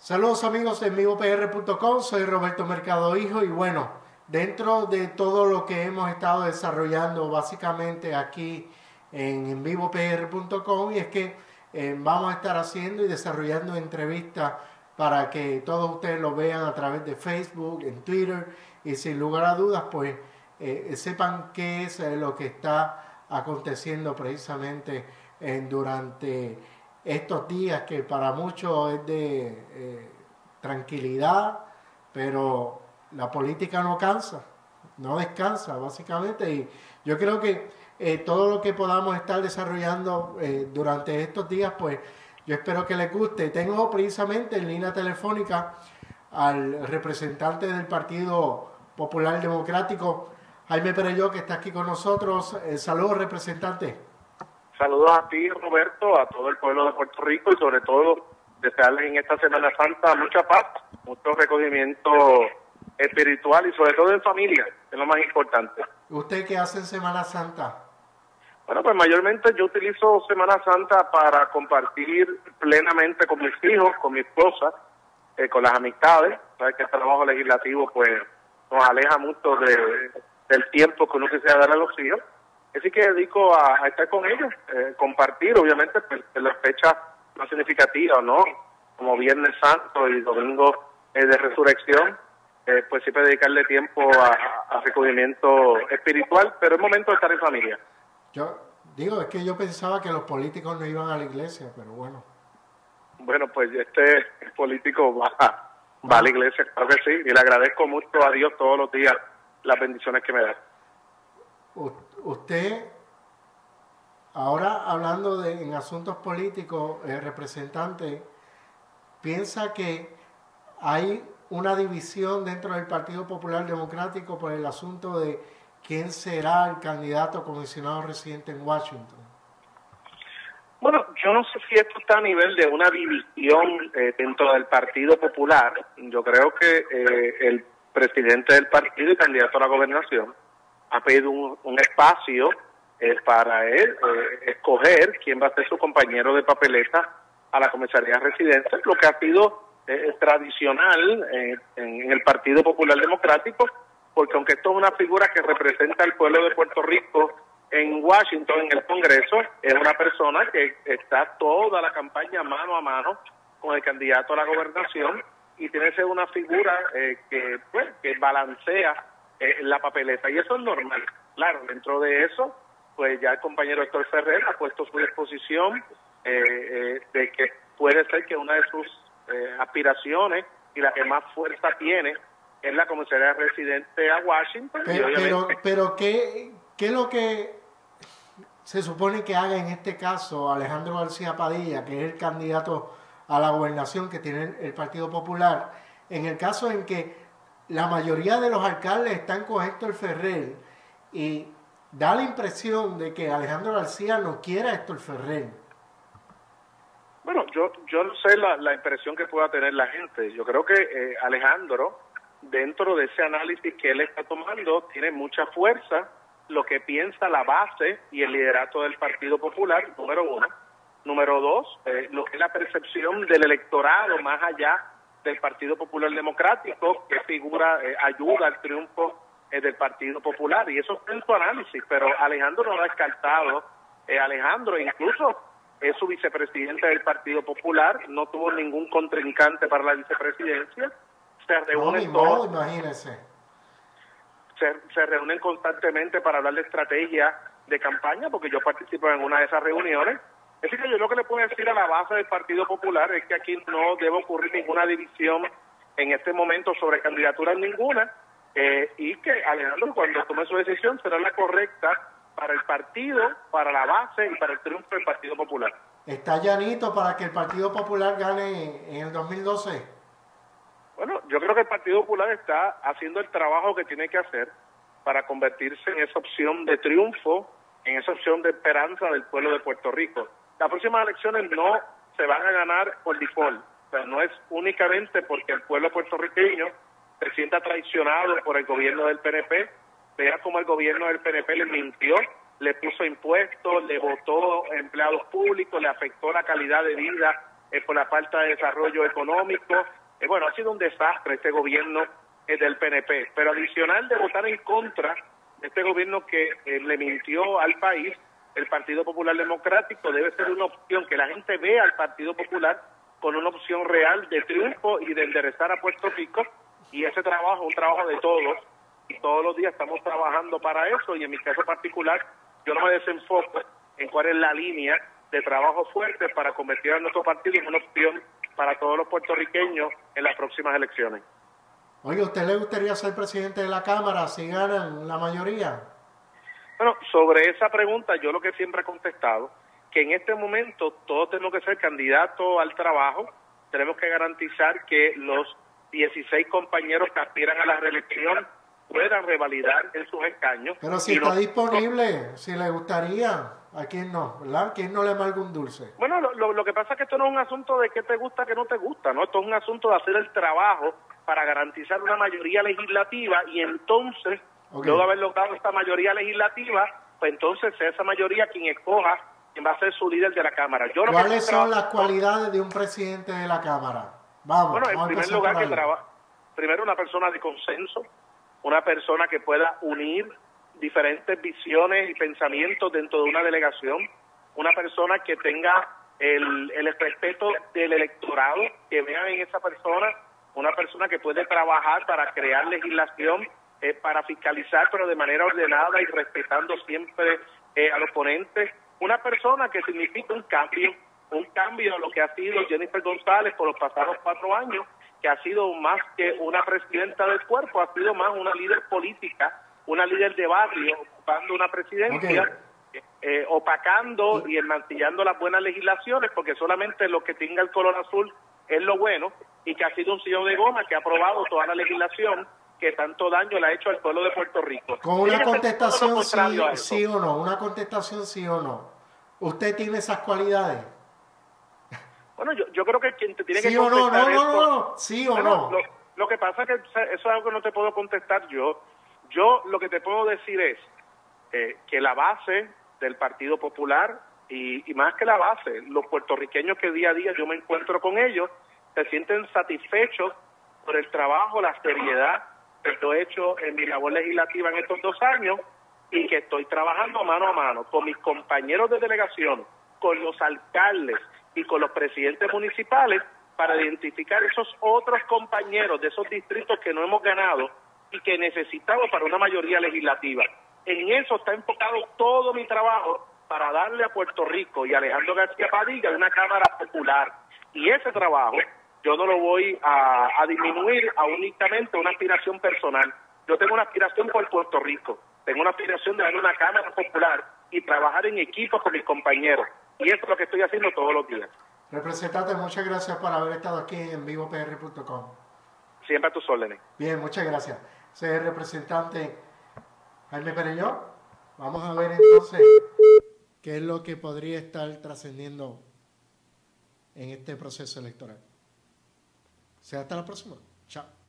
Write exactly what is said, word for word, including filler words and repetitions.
Saludos amigos de en vivo p r punto com, soy Roberto Mercado Hijo y bueno, dentro de todo lo que hemos estado desarrollando básicamente aquí en en vivo p r punto com y es que eh, vamos a estar haciendo y desarrollando entrevistas para que todos ustedes lo vean a través de Facebook, en Twitter y sin lugar a dudas pues eh, sepan qué es eh, lo que está aconteciendo precisamente en, durante estos días que para muchos es de eh, tranquilidad, pero la política no cansa, no descansa básicamente y yo creo que eh, todo lo que podamos estar desarrollando eh, durante estos días pues yo espero que les guste. Tengo precisamente en línea telefónica al representante del Partido Popular Democrático, Jaime Perelló, que está aquí con nosotros. Eh, saludos, representante. Saludos a ti, Roberto, a todo el pueblo de Puerto Rico y sobre todo desearles en esta Semana Santa mucha paz, mucho recogimiento espiritual y sobre todo en familia, que es lo más importante. ¿Usted qué hace en Semana Santa? Bueno, pues mayormente yo utilizo Semana Santa para compartir plenamente con mis hijos, con mi esposa, eh, con las amistades. Sabes que el trabajo legislativo pues nos aleja mucho de, del tiempo que uno quisiera dar a los hijos. Así que dedico a, a estar con ellos, eh, compartir, obviamente, pues, en las fechas más significativas, ¿no? Como Viernes Santo y Domingo eh, de Resurrección, eh, pues siempre dedicarle tiempo a, a recogimiento espiritual, pero es momento de estar en familia. Yo digo, es que yo pensaba que los políticos no iban a la iglesia, pero bueno. Bueno, pues este político va, va a la iglesia, claro que sí, y le agradezco mucho a Dios todos los días las bendiciones que me da. Usted, ahora hablando de en asuntos políticos, eh, representante, piensa que hay una división dentro del Partido Popular Democrático por el asunto de quién será el candidato a comisionado residente en Washington. Bueno, yo no sé si esto está a nivel de una división eh, dentro del Partido Popular. Yo creo que eh, el presidente del partido y candidato a la gobernación ha pedido un, un espacio eh, para él eh, escoger quién va a ser su compañero de papeleta a la comisaría residente, lo que ha sido eh, tradicional eh, en, en el Partido Popular Democrático, porque aunque esto es una figura que representa al pueblo de Puerto Rico en Washington, en el Congreso, es una persona que está toda la campaña mano a mano con el candidato a la gobernación y tiene que ser una figura eh, que, pues, que balancea eh, la papeleta, y eso es normal. Claro, dentro de eso, pues ya el compañero Héctor Ferrer ha puesto su disposición eh, eh, de que puede ser que una de sus eh, aspiraciones y la que más fuerza tiene es la comisaría residente a Washington. Pero, y pero, pero ¿qué, ¿qué es lo que se supone que haga en este caso Alejandro García Padilla, que es el candidato a la gobernación que tiene el Partido Popular, en el caso en que la mayoría de los alcaldes están con Héctor Ferrer y da la impresión de que Alejandro García no quiere a Héctor Ferrer? Bueno, yo yo no sé la, la impresión que pueda tener la gente. Yo creo que eh, Alejandro, dentro de ese análisis que él está tomando, tiene mucha fuerza lo que piensa la base y el liderato del Partido Popular, número uno. Número dos, eh, lo que es la percepción del electorado más allá del Partido Popular Democrático, que figura, eh, ayuda al triunfo eh, del Partido Popular. Y eso está en su análisis, pero Alejandro no lo ha descartado. Eh, Alejandro incluso es su vicepresidente del Partido Popular, no tuvo ningún contrincante para la vicepresidencia. Se reúnen no, todos, imagínese. Se, se reúnen constantemente para hablar de estrategia de campaña, porque yo participo en una de esas reuniones. Es decir, que yo lo que le puedo decir a la base del Partido Popular es que aquí no debe ocurrir ninguna división en este momento sobre candidaturas ninguna, eh, y que Alejandro, cuando tome su decisión, será la correcta para el partido, para la base y para el triunfo del Partido Popular. ¿Está llanito para que el Partido Popular gane en el dos mil doce? Bueno, yo creo que el Partido Popular está haciendo el trabajo que tiene que hacer para convertirse en esa opción de triunfo, en esa opción de esperanza del pueblo de Puerto Rico. Las próximas elecciones no se van a ganar por default, o sea, no es únicamente porque el pueblo puertorriqueño se sienta traicionado por el gobierno del P N P, vea como el gobierno del P N P le mintió, le puso impuestos, le votó empleados públicos, le afectó la calidad de vida eh, por la falta de desarrollo económico. Eh, bueno, ha sido un desastre este gobierno eh, del P N P, pero adicional de votar en contra de este gobierno que eh, le mintió al país, el Partido Popular Democrático debe ser una opción, que la gente vea al Partido Popular con una opción real de triunfo y de enderezar a Puerto Rico, y ese trabajo es un trabajo de todos, y todos los días estamos trabajando para eso, y en mi caso particular, yo no me desenfoco en cuál es la línea de trabajo fuerte para convertir a nuestro partido en una opción para todos los puertorriqueños en las próximas elecciones. Oye, ¿usted le gustaría ser presidente de la Cámara si ganan la mayoría? Bueno, sobre esa pregunta yo lo que siempre he contestado, que en este momento todos tenemos que ser candidatos al trabajo, tenemos que garantizar que los dieciséis compañeros que aspiran a la reelección puedan revalidar en sus escaños. Pero si está no, disponible, si le gustaría, ¿a quién no? ¿Verdad? ¿A quién no le amarga un dulce? Bueno, lo, lo, lo que pasa es que esto no es un asunto de qué te gusta, qué no te gusta, ¿no? Esto es un asunto de hacer el trabajo para garantizar una mayoría legislativa y entonces, okay, luego de haber logrado esta mayoría legislativa, pues entonces sea esa mayoría quien escoja quién va a ser su líder de la Cámara. Yo ¿Cuáles son las cualidades de un presidente de la Cámara? Vamos, bueno, en vamos primer lugar, que trabaja, primero una persona de consenso, una persona que pueda unir diferentes visiones y pensamientos dentro de una delegación, una persona que tenga el, el respeto del electorado, que vean en esa persona una persona que puede trabajar para crear legislación, eh, para fiscalizar, pero de manera ordenada y respetando siempre eh, a los ponentes, una persona que significa un cambio, un cambio a lo que ha sido Jennifer González por los pasados cuatro años, que ha sido más que una presidenta del cuerpo, ha sido más una líder política, una líder de barrio, ocupando una presidencia, okay, eh, opacando y enmantillando las buenas legislaciones, porque solamente lo que tenga el color azul es lo bueno, y que ha sido un sillo de goma que ha aprobado toda la legislación que tanto daño le ha hecho al pueblo de Puerto Rico. Con una contestación sí, sí o no, una contestación sí o no. ¿Usted tiene esas cualidades? Bueno, yo, yo creo que quien te tiene ¿Sí que o no, contestar no, esto, no, no, sí o bueno, no? Lo, lo que pasa es que eso es algo que no te puedo contestar yo. Yo lo que te puedo decir es eh, que la base del Partido Popular, y, y más que la base, los puertorriqueños que día a día yo me encuentro con ellos, se sienten satisfechos por el trabajo, la seriedad que yo he hecho en mi labor legislativa en estos dos años, y que estoy trabajando mano a mano con mis compañeros de delegación, con los alcaldes y con los presidentes municipales para identificar esos otros compañeros de esos distritos que no hemos ganado y que necesitamos para una mayoría legislativa. En eso está enfocado todo mi trabajo, para darle a Puerto Rico y a Alejandro García Padilla una Cámara Popular. Y ese trabajo yo no lo voy a, a disminuir a únicamente una aspiración personal. Yo tengo una aspiración por Puerto Rico, tengo una aspiración de darle una Cámara Popular y trabajar en equipo con mis compañeros. Y eso es lo que estoy haciendo todos los días. Representante, muchas gracias por haber estado aquí en vivo P R punto com. Siempre a tus órdenes. Bien, muchas gracias. Soy el representante Jaime Perelló. Vamos a ver entonces qué es lo que podría estar trascendiendo en este proceso electoral. Será hasta la próxima. Chao.